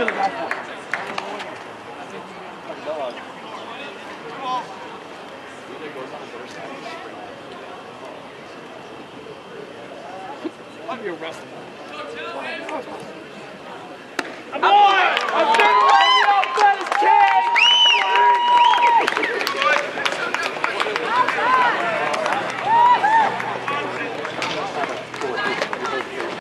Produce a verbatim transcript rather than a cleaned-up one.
should have gone for it. I'd be arrested. Come on!